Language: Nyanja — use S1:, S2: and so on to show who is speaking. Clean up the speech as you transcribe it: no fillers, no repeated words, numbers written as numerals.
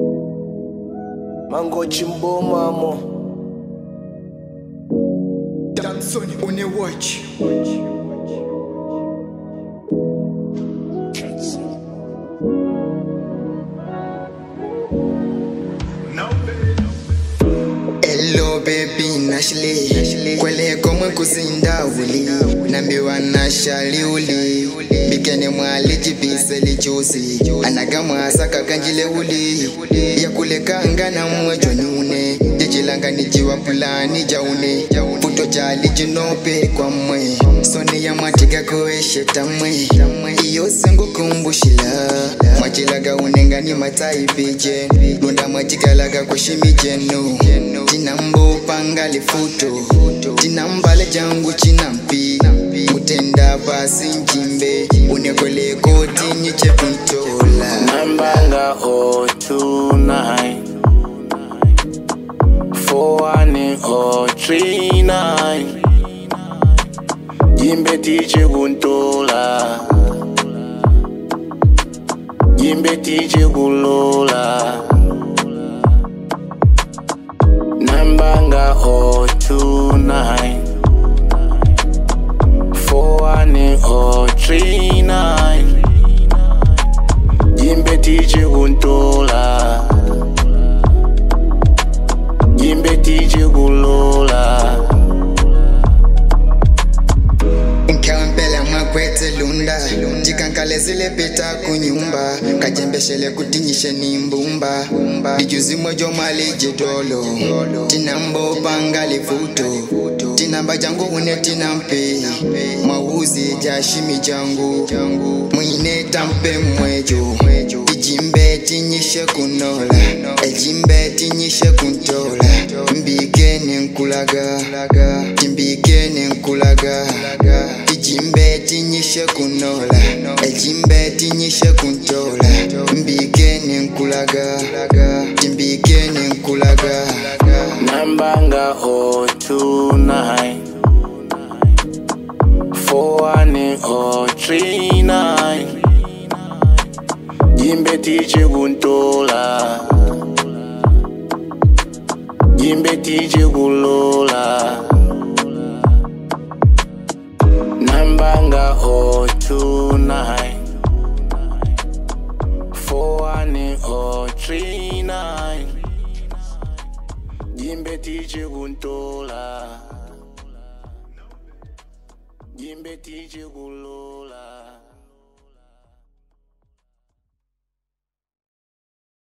S1: Mango Chimbo Mamo
S2: Damson on a watch. Hello baby Nashli Kwele koma kuzinda uli Nambiwa nashali uli Bikene mwali jibise lichusi Anagama saka kanjile uli Ya kule kanga na mwejo nyune Jijilanga nijiwa pulani jaune Puto jali jinope kwa mwe Sone ya matiga koeshe tamwe Iyo sengu kumbushila Machilaga unenga ni matai bije Lunda machikalaga kushimi jenu Tinambo pangali futo Tinambale jangu chinampi Mutenda basi njimbe Unekole koti nyiche kuntola
S1: Nambanga 029 41039 Jimbe tiche kuntola Jimbe tiche kulola Nambanga 029 41039 Jimbe tiche kuntola Jimbe tiche kulola
S2: Nkampela makwete lunda Jikankale zile pita kunyumba Kajembeshele kutinyishe ni mbumba Dijuzi mojo mali jidolo Tinambo pangali futo Tinamba jangu une tinampe Mauzi jashimi jangu Mwine tampe mwejo Ijimbe tinyishe kunola Ejimbe tinyishe kuntola Mbikene nkulaga Timbikene nkulaga Ijimbe tinyishe kunola Ejimbe tinyishe kuntola Mbikene nkulaga Timbikene nkulaga
S1: Nambanga 029 41039 Jimbe tiche kuntola Jimbe tiche kulola Nambanga 029 41039 Jimbe tiche kuntola Jimbe tiche kulola